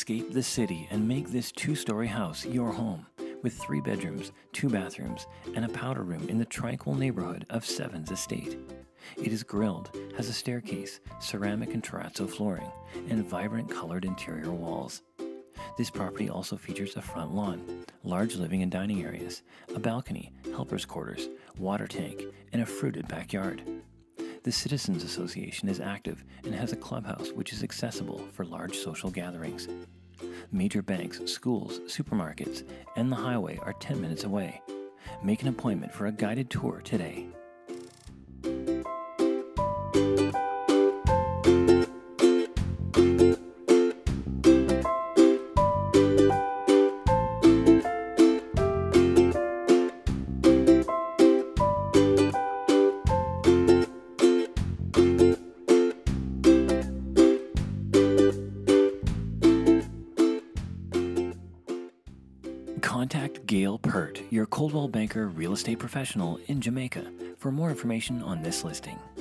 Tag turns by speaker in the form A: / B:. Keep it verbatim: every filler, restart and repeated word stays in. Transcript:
A: Escape the city and make this two-story house your home, with three bedrooms, two bathrooms, and a powder room in the tranquil neighborhood of Sevens Estate. It is grilled, has a staircase, ceramic and terrazzo flooring, and vibrant colored interior walls. This property also features a front lawn, large living and dining areas, a balcony, helpers' quarters, water tank, and a fruited backyard. The Citizens Association is active and has a clubhouse which is accessible for large social gatherings. Major banks, schools, supermarkets, and the highway are ten minutes away. Make an appointment for a guided tour today. Contact Gail Pert, your Coldwell Banker real estate professional in Jamaica, for more information on this listing.